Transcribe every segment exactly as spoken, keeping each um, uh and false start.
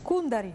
Kundari.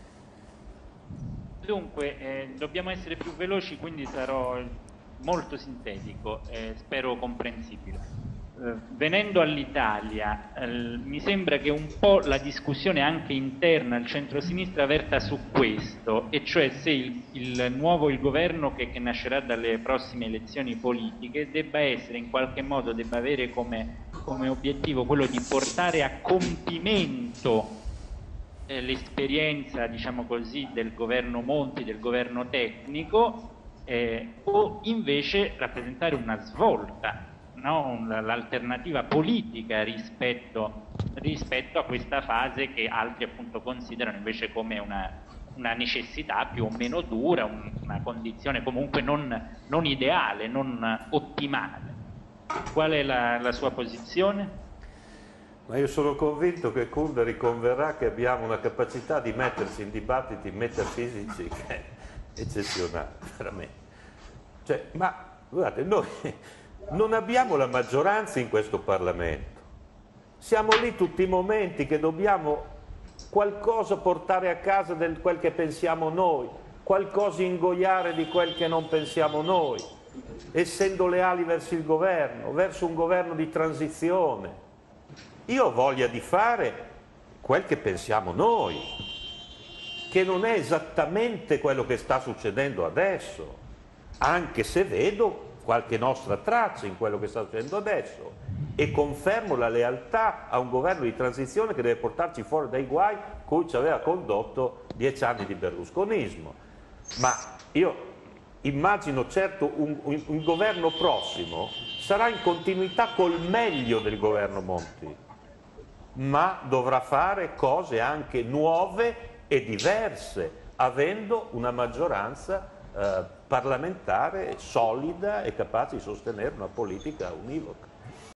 Dunque, eh, dobbiamo essere più veloci, quindi sarò molto sintetico e spero comprensibile. Eh, venendo all'Italia, eh, mi sembra che un po' la discussione anche interna al centro-sinistra verta su questo, e cioè se il, il nuovo il governo che, che nascerà dalle prossime elezioni politiche debba essere in qualche modo, debba avere come, come obiettivo quello di portare a compimento eh, l'esperienza, diciamo così, del governo Monti, del governo tecnico, eh, o invece rappresentare una svolta, no? L'alternativa politica rispetto, rispetto a questa fase che altri appunto considerano invece come una, una necessità più o meno dura, un, una condizione comunque non, non ideale, non ottimale. Qual è la, la sua posizione? Ma io sono convinto che Kundari converrà che abbiamo una capacità di mettersi in dibattiti metafisici che è eccezionale, veramente. Cioè, ma guardate, noi non abbiamo la maggioranza in questo Parlamento. Siamo lì tutti i momenti che dobbiamo qualcosa portare a casa di quel che pensiamo noi, qualcosa ingoiare di quel che non pensiamo noi, essendo leali verso il governo, verso un governo di transizione. Io ho voglia di fare quel che pensiamo noi, che non è esattamente quello che sta succedendo adesso, anche se vedo qualche nostra traccia in quello che sta succedendo adesso e confermo la lealtà a un governo di transizione che deve portarci fuori dai guai cui ci aveva condotto dieci anni di berlusconismo. Ma io immagino certo un, un, un governo prossimo sarà in continuità col meglio del governo Monti, ma dovrà fare cose anche nuove e diverse, avendo una maggioranza eh, parlamentare solida e capace di sostenere una politica univoca.